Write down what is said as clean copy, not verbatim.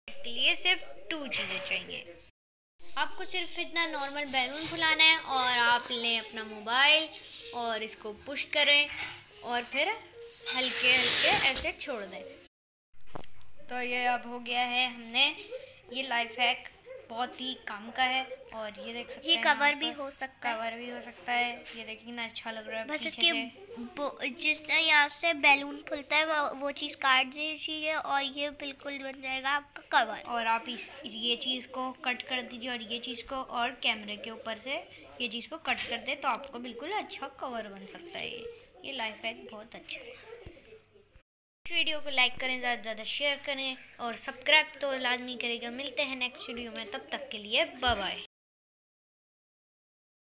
के लिए सिर्फ 2 चीज़ें चाहिए। आपको सिर्फ इतना नॉर्मल बैलून फुलाना है और आप लें अपना मोबाइल और इसको पुश करें और फिर हल्के हल्के ऐसे छोड़ दें। तो ये अब हो गया है। हमने ये लाइफ हैक बहुत ही काम का है और ये देख सकते ये हैं कवर भी हो सकता है। कवर भी हो सकता है। ये देखिए कितना अच्छा लग रहा है बस पीछे इसके जिस तरह यहाँ से बैलून खुलता है वो चीज़ काट दीजिए और ये बिल्कुल बन जाएगा आपका कवर। और आप ये चीज़ को कट कर दीजिए और ये चीज़ को और कैमरे के ऊपर से ये चीज़ को कट कर दे तो आपको बिल्कुल अच्छा कवर बन सकता है। ये लाइफ हैक बहुत अच्छा है। इस वीडियो को लाइक करें, ज़्यादा से ज़्यादा शेयर करें और सब्सक्राइब तो लाजमी करेगा। मिलते हैं नेक्स्ट वीडियो में, तब तक के लिए बाय बाय।